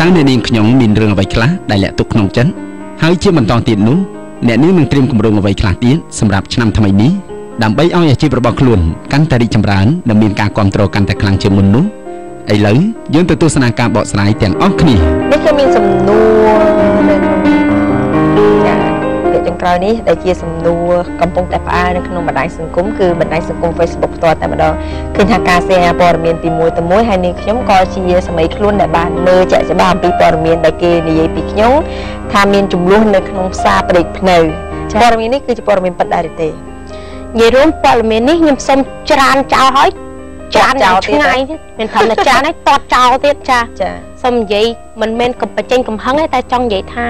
ើអ្នកនាងខ្ញុំមានរឿងអ្វីខ្លះដែលលាក់ទុកក្នុងចិត្តហើយជាបន្តទៀតនោះអ្នកនាងនឹងត្រៀមគម្រោងអ្វីខ្លះទៀតសម្រាប់ឆ្នាំថ្មីនេះដើម្បីឲ្យអាជីពរបស់ខ្លួនកាន់តែរីកចម្រើននិងមានការគ្រប់គ្រងកាន់តែខ្លាំងជាងមុននោះឥឡូវយើងទៅទស្សនាការបកស្រាយទាំងអស់គ្នានេះខ្ញុំមានសំណួរនៅក្នុងចុងក្រោយនេះដែលជាសំណួរកំពុងតែផ្អើលនៅក្នុងបណ្ដាញសង្គមគឺបណ្ដាញសង្គម Facebook ផ្ទាល់តែម្ដងឃើញថាការ share ព័ត៌មានពីមួយទៅមួយហើយនេះខ្ញុំក៏ជាសម័យខ្លួនដែលបានមើលចាក់ច្បាស់អំពីព័ត៌មានដែលគេនិយាយពីខ្ញុំថាមានចំនួននៅក្នុងផ្សារព្រែកភ្នៅព័ត៌មាននេះគឺជាព័ត៌មានពិតដែរទេនិយាយរួមព័ត៌មាននេះខ្ញុំសូមច្រានចោលហើយច្រានចោលឆ្ងាយមានថាច្រានហើយតតចោលទៀតចាសូមនិយាយមិនមែនកំបចេញកំហឹងទេតែចង់និយាយថា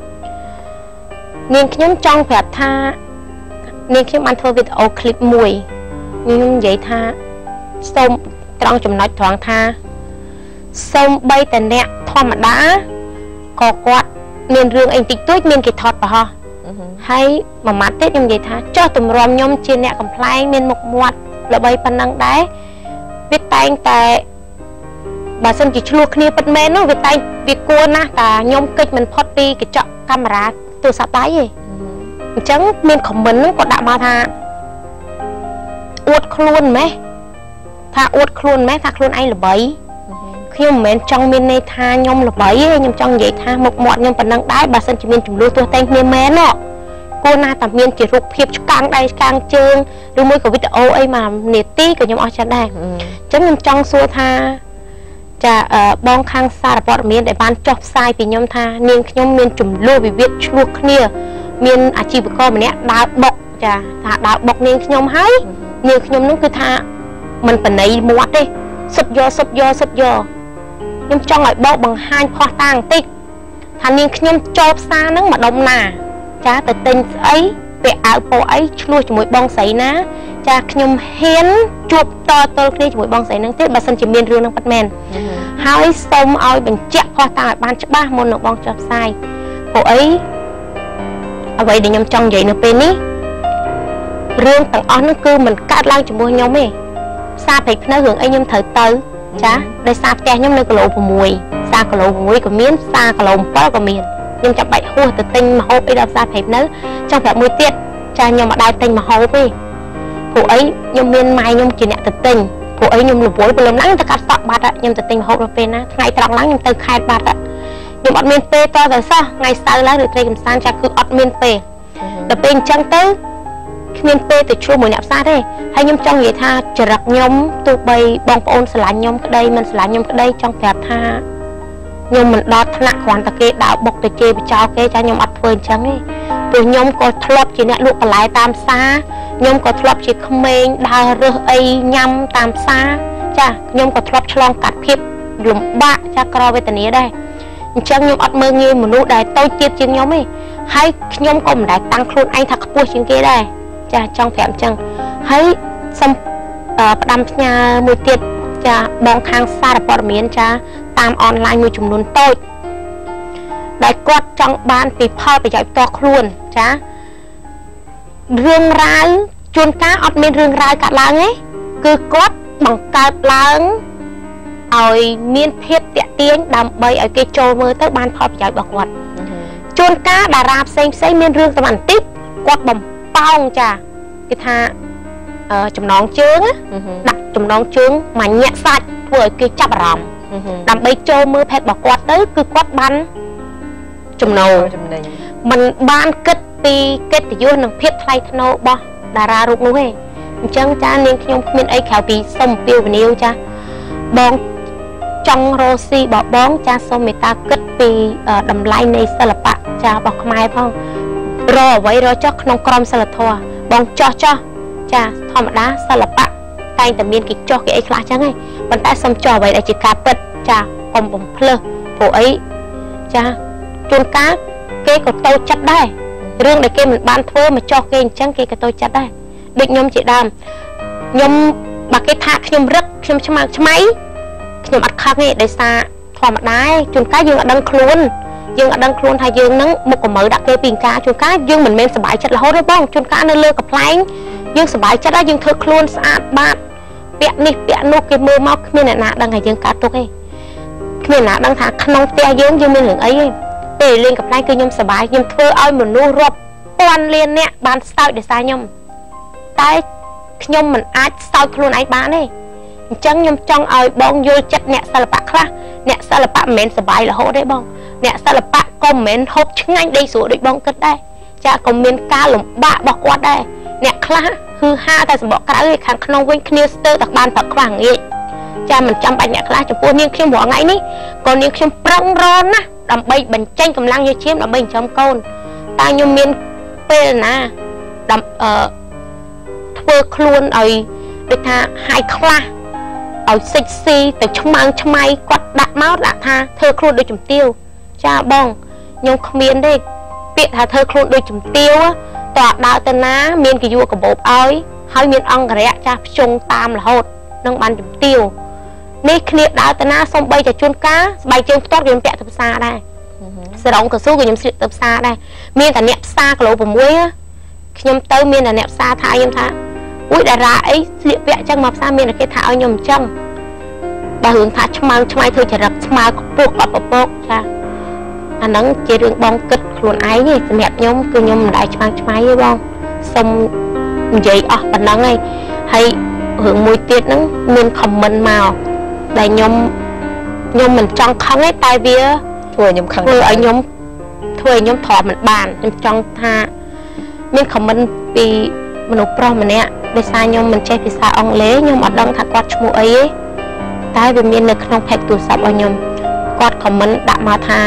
នាងខ្ញុំចង់ប្រាប់ថានាងខ្ញុំបានធ្វើវីដេអូឃ្លីបមួយខ្ញុំនិយាយថាសូមត្រង់ចំណុចត្រង់ថាសូមបីតអ្នកធម្មតាក៏គាត់មានរឿងអីតិចតួចមានគេថតប្រហោះហើយមួយម៉ាត់ទៀតខ្ញុំនិយាយថាចោះទម្រាំខ្ញុំជាអ្នកកំ pl ែងមានមុខមាត់ល្បីប៉ុណ្ណឹងដែរវាតែងតែបើសិនជាឆ្លោះគ្នាពិតមែននោះវាតែងវាគួរណាស់តាខ្ញុំកិច្ចមិនផុតពីកញ្ចក់កាមេរ៉ាទូរស័ព្ទដៃទេអញ្ចឹងមានខមមិនហ្នឹងក៏ដាក់មកថាអួតខ្លួនម៉េះថាអួតខ្លួនម៉េះថាខ្លួនឯងល្បីខ្ញុំមិនមែនចង់មានន័យថាខ្ញុំល្បីទេខ្ញុំចង់និយាយថាមុខមាត់ខ្ញុំប៉ុណ្ណឹងដែរបើសិនជាមានចំនួនទោះតែគ្នាមែនគួរណាស់តែមានជារូបភាពឆ្កាំងដៃឆ្កាំងជើងឬមួយក៏វីដេអូអីមួយនាទីក៏ខ្ញុំអស់ចិត្តដែរអញ្ចឹងខ្ញុំចង់សួរថាចាបងខាងសារព័ត៌មានដែលបានចុះផ្សាយពីខ្ញុំថានាងខ្ញុំមានចំនួនវិវាទឆ្លោះគ្នាមានអាជីវករម្នាក់ដើរបុកចាថាដើរបុកនាងខ្ញុំហើយនាងខ្ញុំនោះគឺថាមិនបណៃមាត់ទេសុទ្ធយកខ្ញុំចង់ឲ្យបោកបង្ហាញផោះតាំងបន្តិចថានាងខ្ញុំចូលផ្សារហ្នឹងម្ដុំណាចាទៅទិញស្អីពាក់អាវពោអីឆ្លោះជាមួយបងស្រីណាចាខ្ញុំហ៊ានជួបតទល់គ្នាជាមួយបងស្រីហ្នឹងទេបើសិនជាមានរឿងហ្នឹងប៉ិតមែនហើយសូមឲ្យបញ្ជាក់ផោះតាំងឲ្យបានច្បាស់មុននឹងបងចុះផ្សាយព្រោះអីអ្វីដែលខ្ញុំចង់និយាយនៅពេលនេះរឿងទាំងអស់ហ្នឹងគឺមិនកើតឡើងជាមួយខ្ញុំទេផ្សារព្រែកភ្នៅរឿងអីខ្ញុំត្រូវទៅចាដោយសារផ្ទះខ្ញុំនៅគីឡូ6ផ្សារគីឡូ6ក៏មានផ្សារគីឡូ7ក៏មានខ្ញុំចាំបាច់ហួសទៅទិញម្ហូបអីដល់ផ្សារព្រែកភ្នៅចង់ប្រាប់មួយទៀតចាខ្ញុំមិនដែរទិញម្ហូបទេព្រោះអីខ្ញុំមានម៉ែខ្ញុំជាអ្នកទៅទិញព្រោះអីខ្ញុំរវល់ព្រលឹមឡើងទៅកាត់សក់បាត់ខ្ញុំទៅទិញម្ហូបដល់ពេលណាថ្ងៃត្រង់ឡើងខ្ញុំទៅខេត្តបាត់ខ្ញុំអត់មានពេលតទៅសោះថ្ងៃសៅរ៍ឡើងឬត្រីកំសាន្តចាគឺអត់មានពេលដល់ពេលអញ្ចឹងទៅគ្មានពេលទៅជួបមួយអ្នកផ្សារទេហើយខ្ញុំចង់និយាយថាចរិតខ្ញុំទោះបីបងប្អូនស្រឡាញ់ខ្ញុំក្តីមិនស្រឡាញ់ខ្ញុំក្តីចង់ប្រាប់ថាខ្ញុំមិនដល់ថ្នាក់គ្រាន់តែគេដើរបុកទៅជេរបចោគេចាខ្ញុំអត់ធ្វើអញ្ចឹងទេព្រោះខ្ញុំក៏ធ្លាប់ជាអ្នកលក់បន្លែតាមផ្សារខ្ញុំក៏ធ្លាប់ជាក្មេងដើររើសអីញ៉ាំតាមផ្សារចាខ្ញុំក៏ធ្លាប់ឆ្លងកាត់ភាពលំបាកចាក្រវេទនាដែរអញ្ចឹងខ្ញុំអត់មើលងាយមនុស្សដែលតូចទៀតជាងខ្ញុំទេហើយខ្ញុំក៏មិនដែលតាំងខ្លួនឯងថាខ្ពស់ជាងគេដែរចាចង់ប្រាប់អញ្ចឹងហើយសូមផ្ដាំផ្ញើមួយទៀតចាបងខាងសារព័ត៌មានចាតាមអនឡាញមួយចំនួនតូចដែលគាត់ចង់បានពីផលប្រយោជន៍ផ្ទាល់ខ្លួនចារឿងរ៉ាវជួនកាលអត់មានរឿងរ៉ាវកាត់ឡើងទេគឺគាត់បង្កើតឡើងឲ្យមានភាពតាក់ទាញដើម្បីឲ្យគេចូលមើលទៅបានផលប្រយោជន៍របស់គាត់ជួនកាលតារាផ្សេងមានរឿងតែបន្តិចគាត់បំប៉ោងចាគេថាចំណងជើងដាក់ចំណងជើងមួយញាក់សាច់ធ្វើឲ្យគេចាប់អារម្មណ៍ដើម្បីចូលមើលផេតរបស់គាត់ទៅគឺគាត់បានចំណូលមិនបានគិតពីកិត្តិយសនិងភាពថ្លៃថ្នូររបស់តារារូបនោះទេអញ្ចឹងចានាងខ្ញុំគ្មានអីក្រៅពីសុំពីវនាវចាបងចង់រស់ស៊ីរបស់បងចាសូមមេត្តាគិតពីតម្លៃនៃសិល្បៈចារបស់ខ្មែរផងរកអ្វីរកចោះក្នុងក្រមសីលធម៌បងចោះចាធម្មតាសិល្បៈតែងតែមានគេចោះគេអីខ្លះចឹងឯងប៉ុន្តែសូមចោះអ្វីដែលជាការពិតចាកុំបំភ្លើសព្រោះអីចាជួនកាលគេក៏តូចចិត្តដែររឿងដែលគេមិនបានធ្វើមកចោះគេអញ្ចឹងគេក៏តូចចិត្តដែរដូចខ្ញុំជាដើមខ្ញុំបើគេថាខ្ញុំរឹកខ្ញុំឆ្មាំងឆ្មៃខ្ញុំអត់ខឹងទេដោយសារធម្មតាជួនកាលយើងអត់ដឹងខ្លួនថាយើងនឹងមុខកម្ៅដាក់គេពីការជួនកាលយើងមិនមែនសប្បាយចិត្តរហូតទេបងជួនកាលនៅលើកំ pl ែងយើងសប្បាយចិត្តហើយយើងធ្វើខ្លួនស្អាតបាតពាក់នេះពាក់នោះគេមើលមកគ្មានអ្នកណាដឹងថាយើងកើតទុកទេគ្នាណាដឹងថាក្នុងផ្ទះយើងមានរឿងអីទេពេលលេងកំ pl គឺខ្ញុំសប្បាយខ្ញុំធ្វើឲ្យមនុស្សរាប់ពាន់លានអ្នកបានស្ទើរដោយសារខ្ញុំតែខ្ញុំមិនអាចស្ទើរខ្លួនឯងបានទេអញ្ចឹងខ្ញុំចង់ឲ្យបងយល់ចិត្តអ្នកសិល្បៈខ្លះអ្នកសិល្បៈមិនមែនសប្បាយរហូតទេបងអ្នកសិល្បៈក៏មិនមែនហូបឆ្ងាញ់ដេកស្រួលដូចបងគិតដែរចាក៏មានការលំបាករបស់គាត់ដែរអ្នកខ្លះគឺហាតែសម្បកក្រៅឯខាងក្នុងវិញគ្នាស្ទើរតែបានផឹកខ្វះងាយចាមិនចាំបាច់អ្នកខ្លះចំពោះនាងខ្ញុំរាល់ថ្ងៃនេះក៏នាងខ្ញុំប្រឹងរនណាដើម្បីបញ្ចេញកម្លាំងយោឈាមដើម្បីចិញ្ចឹមកូនតែខ្ញុំមានពេលណាធ្វើខ្លួនឲ្យដូចថាហាយខ្លះឲ្យសិចស៊ីទៅឆ្មាំងឆ្មៃគាត់ដាក់មកដាក់ថាធ្វើខ្លួនដូចជំទាវចាបងខ្ញុំគ្មានទេពាក្យថាធ្វើខ្លួនដូចជំទាវតើដើរទៅណាមានកាយួរកបោបឲ្យហើយមានអង្គរៈចាស់ភ្ជុងតាមរហូតនឹងបានជំទាវនេះគ្នាដើរទៅណាសំបីតែជួនកាលស្បែកជើងផ្ទាត់ខ្ញុំពាក់ទៅផ្សារដែរសរងកស៊ូក៏ខ្ញុំស្លៀកទៅផ្សារដែរមានតែអ្នកផ្សារគីឡូ6ខ្ញុំទៅមានតែអ្នកផ្សារថាខ្ញុំថាអ៊ុយតារាអីស្លៀកពាក់អញ្ចឹងមកផ្សារមានតែគេថាឲ្យខ្ញុំអញ្ចឹងបើរឿងថាឆ្មាំងឆ្មៃធ្វើចរិតស្មើខ្ពស់អត់ប្រពកចាអាហ្នឹងជារឿងបងគិតខ្លួនឯងទេសម្រាប់ខ្ញុំគឺខ្ញុំមិនដែលឆ្មាំងឆ្មៃទេបងសុំនិយាយអស់ប៉ុណ្ណឹងឯងហើយរឿងមួយទៀតហ្នឹងមានខមមិនមកដែលខ្ញុំមិនចង់ខឹងទេតែវាធ្វើឲ្យខ្ញុំខឹងធ្វើឲ្យខ្ញុំទ្រាំមិនបានខ្ញុំចង់ថាមានខមមិនពីមនុស្សប្រុសម្នាក់ដោយសារខ្ញុំមិនចេះភាសាអង់គ្លេសខ្ញុំអត់ដឹងថាគាត់ឈ្មោះអីទេតែវាមាននៅក្នុង page ទូរស័ព្ទរបស់ខ្ញុំគាត់ខមមិនដាក់មកថា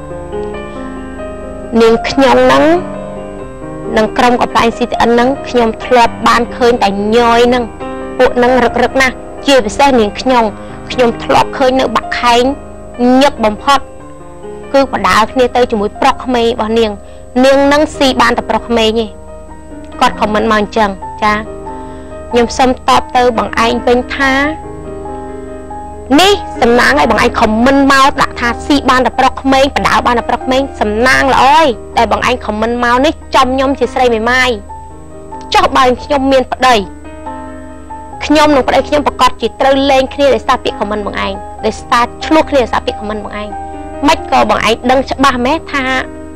នាងខ្ញុំហ្នឹងនឹងក្រុមកប្លែង CTN ហ្នឹងខ្ញុំធ្លាប់បានឃើញតែញយហ្នឹងពួកហ្នឹងរឹកណាស់ជាពិសេសនាងខ្ញុំធ្លាប់ឃើញនៅបាក់ខែងញឹកបំផុតគឺបដើគ្នាទៅជាមួយប្រុសក្មេងរបស់នាងហ្នឹងស៊ីបានតែប្រុសក្មេងទេគាត់ខមមិនមកអញ្ចឹងចាខ្ញុំសុំតបទៅបងឯងវិញថានេះសំណាងឲ្យបងឯងខមមិនមកដាក់ថាស៊ីបានតែប្រុសក្មេងបដើបានតែប្រុសក្មេងសំណាងល្អឯងតែបងឯងខមមិនមកនេះចំខ្ញុំជាស្រីមេម៉ាយចុះបើខ្ញុំមានប្តីខ្ញុំនឹងប្តីខ្ញុំប្រកាសជាត្រូវលេងគ្នាដោយសារពាក្យខមមិនបងឯងដោយសារឆ្លោះគ្នាដោយសារពាក្យខមមិនបងឯងមិនក៏បងឯងដឹងច្បាស់ម៉េះថា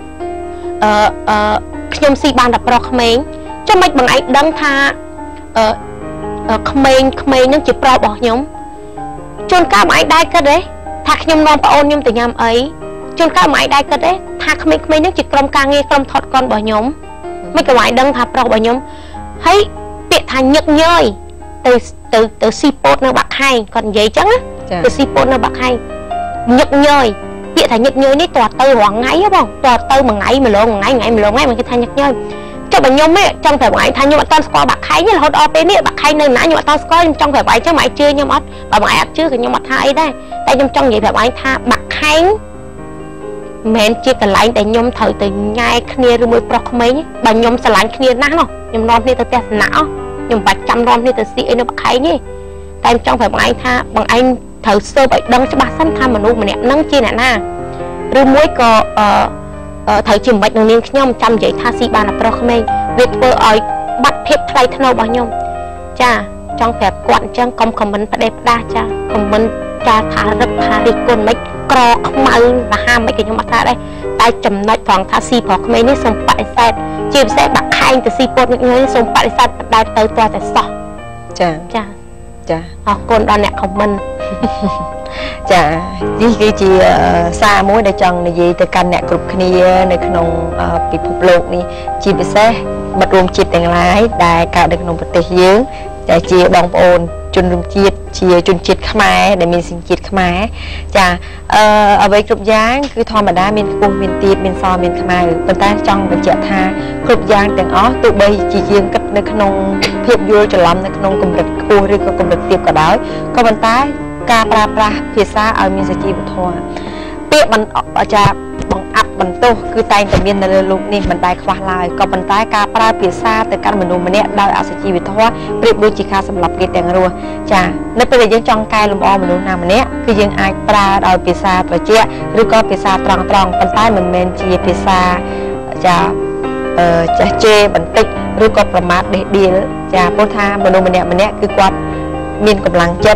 ខ្ញុំស៊ីបានតែប្រុសក្មេងចុះមិនបងឯងដឹងថាក្មេងហ្នឹងជាប្រុសរបស់ខ្ញុំជួនកាលបងឯងដែរគិតទេថាខ្ញុំនាំប្អូនខ្ញុំទៅញ៉ាំអីជួនកាលបងឯងដែរគិតទេថាក្មេងៗហ្នឹងជាក្រុមការងារក្រុមថតកុនរបស់ខ្ញុំមិនក៏បងឯងដឹងថាប្រុសរបស់ខ្ញុំហើយពាក្យថាញឹកញយទៅស៊ីពោតនៅបាក់ខែងគាត់និយាយចឹងណាទៅស៊ីពោតនៅបាក់ខែងញឹកញយពាក្យថាញឹកញយនេះតើទៅរងថ្ងៃហ៎បងតើទៅមួយថ្ងៃម្លងថ្ងៃមិនគេថាញឹកញយចុះបើខ្ញុំចង់ប្រាប់បងឯងថាខ្ញុំអត់ទាន់ស្គាល់បាក់ខែងទេរហូតដល់ពេលនេះបាក់ខែងនៅណាខ្ញុំអត់ទាន់ស្គាល់ខ្ញុំចង់ប្រាប់បងឯងចឹងបងឯងជឿខ្ញុំអត់បើបងឯងអត់ជឿក៏ខ្ញុំអត់ថាអីដែរតែខ្ញុំចង់និយាយប្រាប់បងឯងថាបាក់ខែងមិនមែនជាកន្លែងដែលខ្ញុំត្រូវទៅញ៉ែគ្នាឬមួយប្រុសក្មេងបើខ្ញុំស្រឡាញ់គ្នាណាស់នោះខ្ញុំនាំគ្នាទៅទស្សនៈខ្ញុំបាច់ចាំនាំគ្នាទៅស៊ីអីនៅបាក់ខែងទេតែខ្ញុំចង់ប្រាប់បងឯងថាបងឯងត្រូវស៊ើបឲ្យដឹងច្បាស់សិនថាមនុស្សម្នាក់ហ្នឹងជាអ្នកណាឬមួយក៏ត្រូវជាមិននឹងនាងខ្ញុំចាំនិយាយថាស៊ីបានតែប្រុសក្មេងវាធ្វើឲ្យបាត់ភាពថ្លៃថ្នូររបស់ខ្ញុំចាចង់ប្រាប់គាត់អញ្ចឹងកុំខមមិនផ្ដេសផ្ដាសចាខមមិនចាថារឹកថារិះគន់មិនក្រខ្មៅមហាមិនក៏ខ្ញុំអត់ថាដែរតែចំណុចត្រង់ថាស៊ីប្រុសក្មេងនេះសូមបដិសេធជាពិសេសបាក់ខែងទៅស៊ីពោតនេះសូមបដិសេធបណ្ដែលទៅតែសោះចាអរគុណដល់អ្នកខមមិនចានេះគឺជាសារមួយដែលចង់និយាយទៅកាន់អ្នកគ្រប់គ្នានៅក្នុងពិភពលោកនេះជាពិសេសមិត្តរួមជាតិទាំងឡាយដែលកើតនៅក្នុងប្រទេសយើងដែលជាបងប្អូនជនរួមជាតិជាជនជាតិខ្មែរដែលមានសញ្ជាតិខ្មែរចាអ្វីគ្រប់យ៉ាងគឺធម្មតាមានខ្ពស់មានទាបមានសមានខ្មៅប៉ុន្តែចង់បញ្ជាក់ថាគ្រប់យ៉ាងទាំងអស់ទោះបីជាយើងគិតនៅក្នុងភាពយល់ច្រឡំនៅក្នុងកម្រិតខ្ពស់ឬក៏កម្រិតទាបក៏ដោយក៏ប៉ុន្តែការប្រើប្រាស់ភាសាឲ្យមានសជីវធម៌ពាក្យបង្អាប់បន្ទោសគឺតែងតែមាននៅលើលោកនេះមិនដែលខ្វះឡើយក៏ប៉ុន្តែការប្រើភាសាទៅកាន់មនុស្សម្នាក់ដោយអសជីវធម៌ប្រៀបដូចជាការសម្លាប់គេទាំងរស់ចានៅពេលដែលយើងចង់កែលម្អមនុស្សណាម្នាក់គឺយើងអាចប្រើដោយភាសាត្រជាក់ឬក៏ភាសាត្រង់ប៉ុន្តែមិនមែនជាភាសាចាចេះជេរបន្តិចឬក៏ប្រមាថដេះដៀលចាព្រោះថាមនុស្សម្នាក់គឺគាត់មានកម្លាំងចិត្ត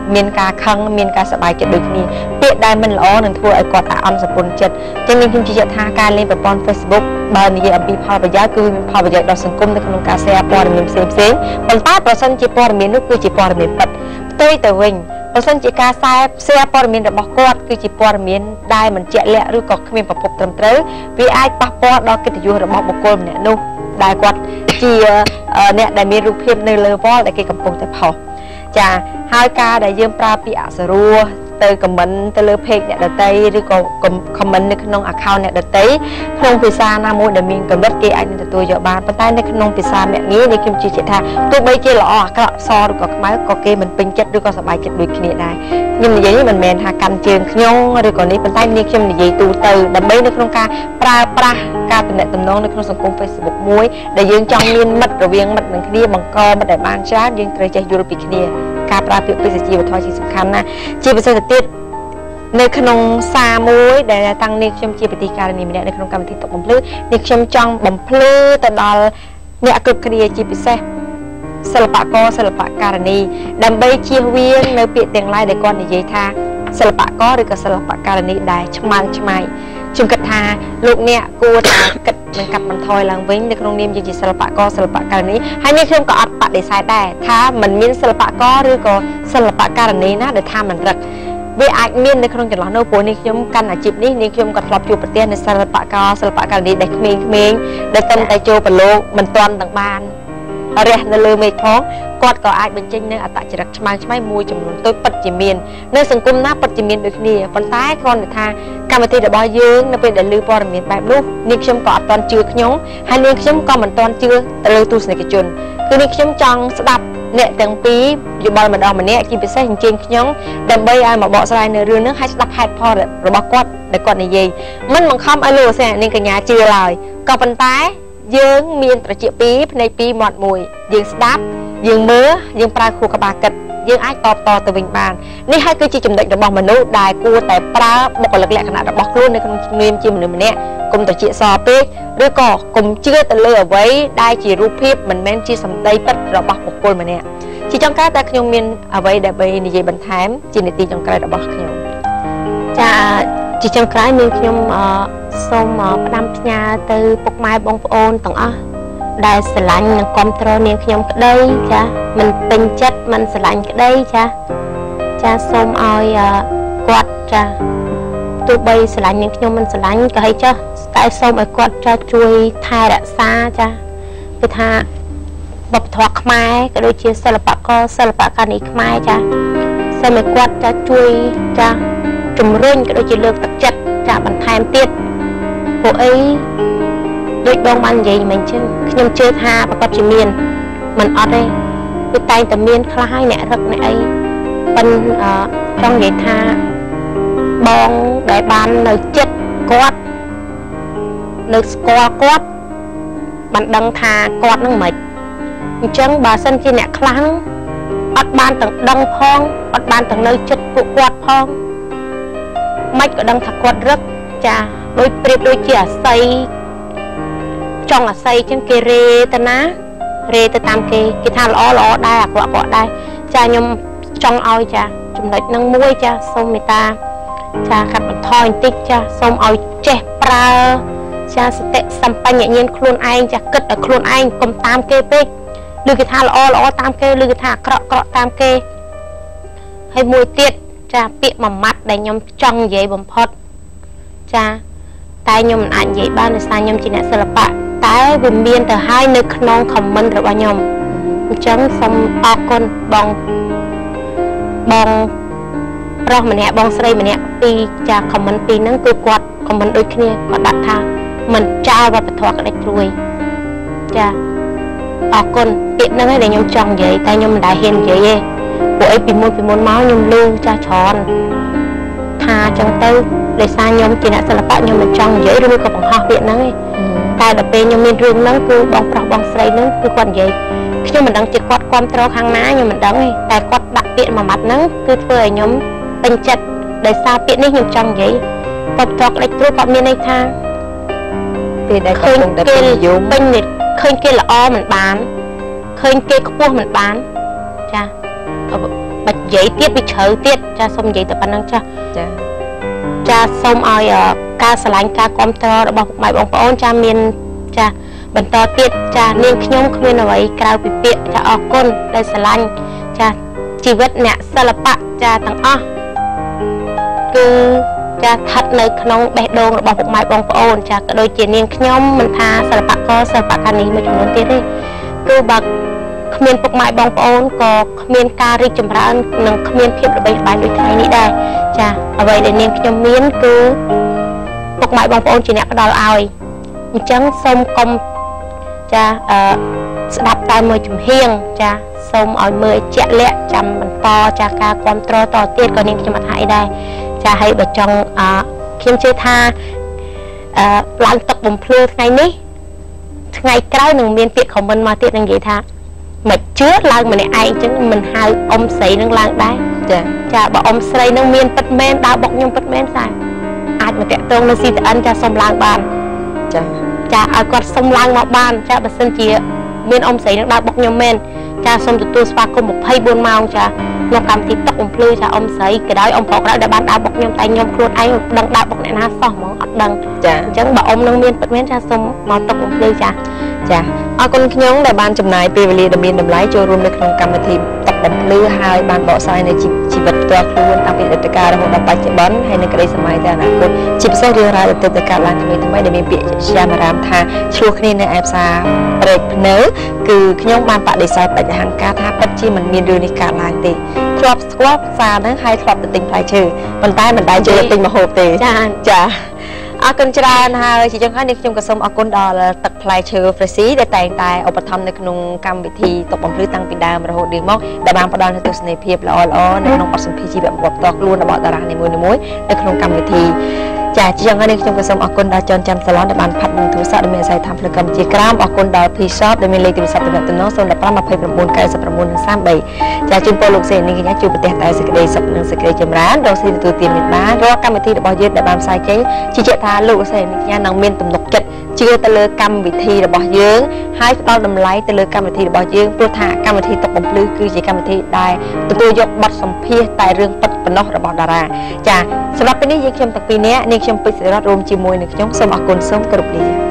មានការខឹងមានការសប្បាយចិត្តដូចគ្នាពាក្យដែលមិនល្អនឹងធ្វើឲ្យគាត់អាអន់សពុនចិត្តចឹងនាងខ្ញុំជឿជាក់ថាការលេងប្រព័ន្ធ Facebook បើនិយាយអំពីផលប្រយោជន៍គឺមានផលប្រយោជន៍ដល់សង្គមនៅក្នុងការ share ព័ត៌មានផ្សេងៗប៉ុន្តែប្រសិនជាព័ត៌មាននោះគឺជាព័ត៌មានពិតផ្ទុយទៅវិញបើសិនជាការ share ព័ត៌មានរបស់គាត់គឺជាព័ត៌មានដែលមិនជាក់លាក់ឬក៏គ្មានប្រភពត្រឹមត្រូវវាអាចប៉ះពាល់ដល់កិត្តិយសរបស់បុគ្គលម្នាក់នោះដែលគាត់ជាអ្នកដែលមានរូបភាពនៅលើវ៉លដែលគេកំពុងតែផុសចាហើយការដែលយើងប្រើពាក្យអសរោះទៅខមមិនទៅលើ page អ្នកដតីឬក៏ខមមិននៅក្នុង account អ្នកដតីក្នុងភាសាណាមួយដែលមានកម្រិតគេអាចនឹងទទួលយកបានប៉ុន្តែនៅក្នុងភាសាអ្នកងាយនេះខ្ញុំជឿជាក់ថាទោះបីជាល្អអាក្រក់សឬក៏ខ្មៅក៏គេមិនពេញចិត្តឬក៏សប្បាយចិត្តដូចគ្នាដែរខ្ញុំនិយាយនេះមិនមែនថាកាន់ជើងខ្ញុំឬក៏នេះប៉ុន្តែនេះខ្ញុំនិយាយទូទៅដើម្បីនៅក្នុងការប្រើប្រាស់ការទំនាក់ទំនងនៅក្នុងសង្គម Facebook មួយដែលយើងចង់មានមិត្តរវាងមិត្តនឹងគ្នាបង្កមិត្តដែលបានច្រើនយើងត្រូវចេះយល់ពីគ្នាការប្រើពាក្យពេចន៍ជាវត្ថុជាសំខាន់ណាស់ជាពិសេសទៅទៀតនៅក្នុងសារមួយដែលតាំងនេះខ្ញុំជាប្រតិការនីម្នាក់នៅក្នុងកម្មវិធីតុកបំភ្លឺនេះខ្ញុំចង់បំភ្លឺទៅដល់អ្នកគ្រប់គ្នាជាពិសេសសិល្បករសិល្បករនីដើម្បីជៀសវាងនៅពាក្យទាំងឡាយដែលគាត់និយាយថាសិល្បករឬក៏សិល្បករនីដែលឆ្មាំឆ្មៃខ្ញុំគិតថាលោកអ្នកគួរតែគិតនឹងកាត់បន្ថយឡើងវិញនៅក្នុងនាមជាសិល្បករសិល្បករនីហើយនេះខ្ញុំក៏អត់បដិសេធដែរថាมันមានសិល្បករឬក៏សិល្បករនីណាដែលថាมันរឹកវាអាចមាននៅក្នុងចន្លោះនោះព្រោះនេះខ្ញុំកាន់អាជីពនេះខ្ញុំក៏ធ្លាប់ជួបប្រទះនៅសិល្បករនីដែលក្មេងៗដែលតែចូលប្រឡូកមិនទាន់ទាំងបានរះនៅលើមេឃផងគាត់ក៏អាចបញ្ចេញនៅអត្តចរិតឆ្មាំឆ្មៃមួយចំនួនតូចពិតជាមាននៅសង្គមណាពិតជាមានដូចគ្នាប៉ុន្តែគ្រាន់តែថាកម្មវិធីរបស់យើងនៅពេលដែលឮព័ត៌មានបែបនោះនាងខ្ញុំក៏អត់ទាន់ជឿខ្ញុំហើយនាងខ្ញុំក៏មិនទាន់ជឿទៅលើទស្សនិកជនគឺនាងខ្ញុំចង់ស្ដាប់អ្នកទាំងពីរយោបល់ម្ដងម្នាក់ជាពិសេសអញ្ជើញខ្ញុំដើម្បីឲ្យមកបកស្រាយនៅរឿងហ្នឹងហើយស្ដាប់ហេតុផលរបស់គាត់ដែលគាត់និយាយមិនបង្ខំឲ្យលោកនាងកញ្ញាជឿឡើយក៏ប៉ុន្តែយើងមានត្រចៀកពីរភ្នែកពីរមាត់មួយយើងស្ដាប់យើងមើលយើងប្រើខួរក្បាលគិតយើងអាចតបតទៅវិញបាននេះហើយគឺជាចំណុចរបស់មនុស្សដែលគួរតែប្រើបុគ្គលិកលក្ខណៈរបស់ខ្លួននៅក្នុងនាមជាមនុស្សម្នាក់កុំត្រចៀកសពេកឬក៏កុំជឿទៅលើអ្វីដែលជារូបភាពមិនមែនជាសម្ដីពិតរបស់បុគ្គលម្នាក់ជាចុងក្រោយតែខ្ញុំមានអ្វីដើម្បីនិយាយបន្ថែមជានីតិចុងក្រោយរបស់ខ្ញុំចាជាចុងក្រោយនាងខ្ញុំសូមផ្ដាំផ្ញើទៅពុកម៉ែបងប្អូនទាំងអស់ដែលស្រឡាញ់និងគ្រប់គ្រងនាងខ្ញុំក្តីចាមិនពេញចិត្តមិនស្រឡាញ់ក្តីចាសូមឲ្យគាត់ចាទោះបីស្រឡាញ់នាងខ្ញុំមិនស្រឡាញ់ក៏ឲ្យចាតែសូមឲ្យគាត់ចាជួយថែរក្សាចាគឺថាវប្បធម៌ខ្មែរក៏ដូចជាសិល្បករសិល្បករនីខ្មែរចាសូមឲ្យគាត់ចាជួយចាជំរុញក៏ដូចជាលើកទឹកចិត្តចាបន្ថែមទៀតពួកអីដូចបងបាននិយាយមិញចឹងខ្ញុំជឿថាប្រកបជាមានមិនអត់ទេគឺតែងតែមានខ្លះហើយអ្នករឹកអ្នកអីប៉ុន្តែចង់និយាយថាបងដែលបាននៅចិត្តគាត់នៅស្គាល់គាត់បានដឹងថាគាត់នឹងមិនអញ្ចឹងបើសិនជាអ្នកខ្លះអត់បានទាំងដឹងផងអត់បានទាំងនៅចិត្តពួកគាត់ផងមិនក៏ដឹងថាគាត់រឹកចាដូចប្រៀបដូចជាអាស័យចង់អាស័យចឹងគេរេទៅណារេទៅតាមគេថាល្អដែរអាក្រក់ដែរចាខ្ញុំចង់ឲ្យចាចំណុចហ្នឹងមួយចាសូមមេត្តាចាកាត់បន្ថយបន្តិចចាសូមឲ្យចេះប្រើចាសតិសម្បញ្ញញ្ញាណខ្លួនឯងចាគិតឲ្យខ្លួនឯងកុំតាមគេពេកឬគេថាល្អតាមគេឬគេថាអាក្រក់តាមគេហើយមួយទៀតចាពាក្យមួយម៉ាត់ដែលខ្ញុំចង់និយាយបំផុតចាតែខ្ញុំមិនអាចនិយាយបានដោយសារខ្ញុំជាអ្នកសិល្បៈតែវាមានទៅហើយនៅក្នុង comment របស់ខ្ញុំអញ្ចឹងសូមអរគុណបងប្រុសម្នាក់បងស្រីម្នាក់ពីចា comment ពីហ្នឹងគឺគាត់ comment ដូចគ្នាគាត់ដាក់ថាមិនចោលវប្បធម៌ក្តិចព្រួយចាអរគុណពាក្យហ្នឹងឯងដែលខ្ញុំចង់និយាយតែខ្ញុំមិនដែលហ៊ាននិយាយទេព្រោះអីពីមុនមកខ្ញុំលឺចាស់ច្រើនថាអញ្ចឹងទៅដោយសារខ្ញុំជាអ្នកសិល្បៈខ្ញុំមិនចង់និយាយឬក៏បង្ហោះពាក្យហ្នឹងទេតែដល់ពេលខ្ញុំមានរឿងហ្នឹងគឺបងប្រុសបងស្រីហ្នឹងគឺគាត់និយាយខ្ញុំមិនដឹងជាគាត់គ្រប់គ្រងខាងណាខ្ញុំមិនដឹងទេតែគាត់ដាក់ពាក្យមួយម៉ាត់ហ្នឹងគឺធ្វើឲ្យខ្ញុំពេញចិត្តដោយសារពាក្យនេះខ្ញុំចង់និយាយគាត់តក្តិចព្រួយគាត់មានន័យថាពេលដែលគាត់កំពុងតែនិយមពេញឃើញគេល្អមិនបានឃើញគេខ្ពស់មិនបានចា bạch giấy tiết bị chớ tiết cha xong giấy tập bản năng cha xong ai ca sả lạnh ca com tơ đã bọc mày bóng ôn cha miền cha bẩn to tiết cha nên nhung không nên là vậy cào bị bịa cha ở côn đây sả lạnh cha chỉ vật nè sả lập bạ cha thằng cứ cha thật nơi không bẹt đồn đã bọc mày bóng ôn cha đôi chỉ nên nhung mình tha sả lập bạ co sả bạ can này mà chúng nó tiết đi cứ bạc miền bọc mày bóng ôn có miền cà ri chấm ra nâng miền phép là bảy bài đối thay ní đây cha ở vậy để nên nhung miền cứ bọc mày bóng ôn chỉ nè đòi ai chẳng xong công cha đạp tay mười chùm hiên cha xong ở mười chẹt lẹ chăm mình to cha ca con trò to tiết còn nên cho mặt hại đây cha hay ở trong khiêm chơi tha lan tập bùng phư ngày ní ngày cái đừng miên tiếtของmình mà tiết đừng vậy tha mà chứa lần mình ai chứng mình hai ông sĩ nâng lan đấy cha bảo ông xây nâng miên bật men đào bọc nhung bật men sai ai mà tẹt tông nó xin ăn cha xong lan bàn cha ở con sông lang ngọc ban cha bật sân chia miền ông sấy đang bọc nhom men cha xong tụi tôi spa cùng một hay buôn mau cha nó cầm thịt tóc ông phơi cha ông sấy cái đó ông phò cái đó để ban đào bọc nhom tay nhom khuôn anh đang đào bọc này na xong món ọt đằng chẳng bảo ông nâng miền bật men cha xong màu tóc ông phơi cha ở con nhông để ban chấm này peveli để miền đầm lái cho room để không cầm thì tập đầm lư hai ban bỏ sai này chỉ vậtตัวkhuôn đặc biệt là tất cảเราดับไปจะบอนให้ในกระไดสมัยแต่นะคุณจิบเสรีราแต่tất cả là ngườiทำไมได้มีเปียชามารามทาช่วงนี้ในแอปซาเบรกเนื้อคือขยงบานปะเดซายปะจะหังกาท่าปัจจีมันมีเรื่องในการลายตีครอบสควอปซาทั้งให้ครอบติงปลายชื่อมันได้เจอติงมาโหตีจ้าอากุนจรานะฮะที่จังหวะนี้ខ្ញុំក៏សូមអរគុណដល់ទឹកផ្លែឈើ Fresh ដែលតែងតែឧបត្ថម្ភនៅក្នុងកម្មវិធីតបបំភ្លឺតាំងពីដើមរហូតដល់មកដែលបានផ្ដល់នូវទស្សនីយភាពល្អៗនៅក្នុងបទសម្ភាសន៍ជីវប្រវត្តិផ្ទាល់ខ្លួនរបស់តារានីមួយៗនៅក្នុងកម្មវិធីចាជាយ៉ាងនេះខ្ញុំក៏សូមអរគុណដល់ចនចាំសាឡនដែលបានផាត់នឹងទូរស័ព្ទដែលមានអាស័យតាមផ្លូវកម្ពុជាក្រោមអរគុណដល់ P-Shop ដែលមានលេខទូរស័ព្ទទំនាក់ទំនង015 29 99 33ចាជូនពរលោកសេនីកញ្ញាជួបប្រទេសតែសេចក្តីសុខនិងសេចក្តីចម្រើនរកស៊ីទទួលទានមានបានរាល់កម្មវិធីរបស់យើងដែលបានផ្សាយចេញជឿជាក់ថាលោកសេនីកញ្ញានឹងមានទំនុកចិត្តជឿទៅលើកម្មវិធីរបស់យើងហើយផ្ដល់តម្លៃទៅលើកម្មវិធីរបស់យើងព្រោះថាកម្មវិធីតុបបំភ្លឺគឺជាកម្មវិធីដែលទទួលយកបទសម្ភាសន៍តែរឿងពិតប៉ុណ្ណោះរបស់តារាចាសម្រាប់ពេលនេះយើងខ្ញុំទាំងពីរនាក់នាងខ្ញុំពេជ្រសិរិរដ្ឋរួមជាមួយនឹងខ្ញុំសូមអរគុណសូមគោរពលា